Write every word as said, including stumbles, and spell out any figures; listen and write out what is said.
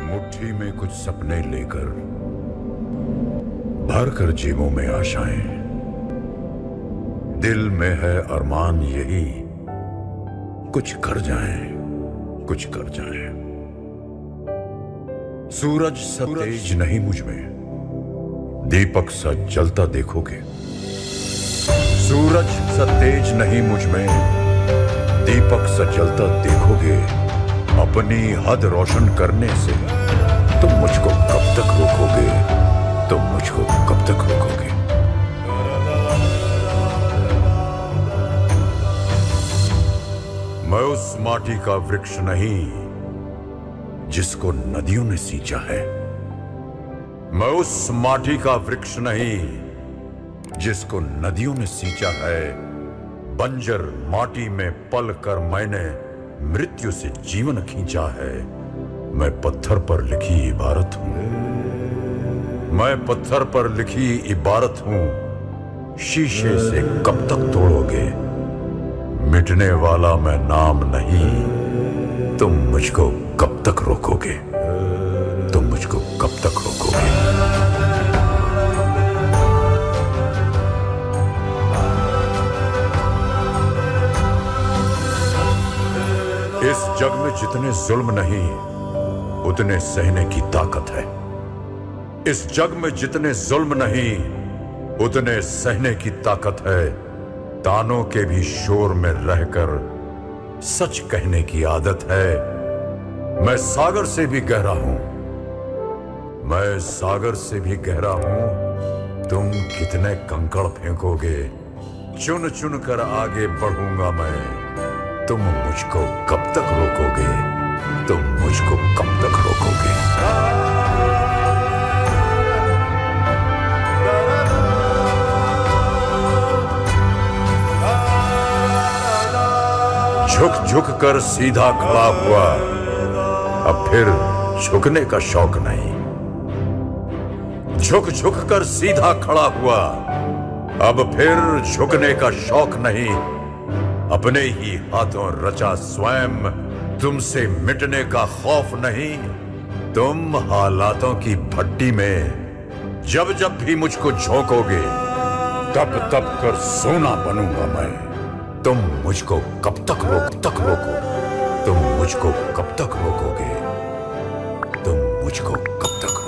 मुट्ठी में कुछ सपने लेकर भर कर जेबों में आशाएं, दिल में है अरमान यही कुछ कर जाएं, कुछ कर जाएं। सूरज सा तेज नहीं मुझ में, दीपक सा जलता देखोगे। सूरज सा तेज नहीं मुझ में, दीपक सा जलता देखोगे। अपनी हद रोशन करने से तुम मुझको कब तक रोकोगे, तुम मुझको कब तक रोकोगे। मैं उस माटी का वृक्ष नहीं जिसको नदियों ने सींचा है। मैं उस माटी का वृक्ष नहीं जिसको नदियों ने सींचा है। बंजर माटी में पल कर मैंने मृत्यु से जीवन खींचा है। मैं पत्थर पर लिखी इबारत हूं, मैं पत्थर पर लिखी इबारत हूं। शीशे से कब तक तोड़ोगे, मिटने वाला मैं नाम नहीं। तुम मुझको कब तक रोकोगे, तुम मुझको कब तक रोकोगे। इस जग में जितने जुल्म नहीं उतने सहने की ताकत है। इस जग में जितने जुल्म नहीं उतने सहने की ताकत है। तानों के भी शोर में रहकर सच कहने की आदत है। मैं सागर से भी गहरा हूं, मैं सागर से भी गहरा हूं। तुम कितने कंकड़ फेंकोगे, चुन चुन कर आगे बढ़ूंगा मैं। तुम मुझको कब तक रोकोगे, तुम मुझको कब तक रोकोगे। झुक झुक कर सीधा खड़ा हुआ, अब फिर झुकने का शौक नहीं। झुक झुक कर सीधा खड़ा हुआ, अब फिर झुकने का शौक नहीं। अपने ही हाथों रचा स्वयं, तुमसे मिटने का खौफ नहीं। तुम हालातों की भट्टी में जब जब भी मुझको झोंकोगे, तब तब कर सोना बनूंगा मैं। तुम मुझको कब तक रोक तक रोको, तुम मुझको कब तक रोकोगे, तुम मुझको कब तक